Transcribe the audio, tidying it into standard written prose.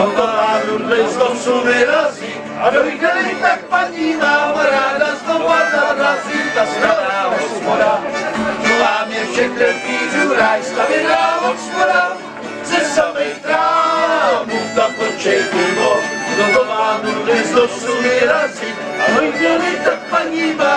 hotová nudle z nosu vyrazí a dojde-li tak paní mám ráda znova narazí ta stará hospoda. Vám je všech trpířů ráj stavěná hospoda, ze samej trámu tam točej pivo, hotová nudle z nosu vyrazí a dojde-li tak paní mám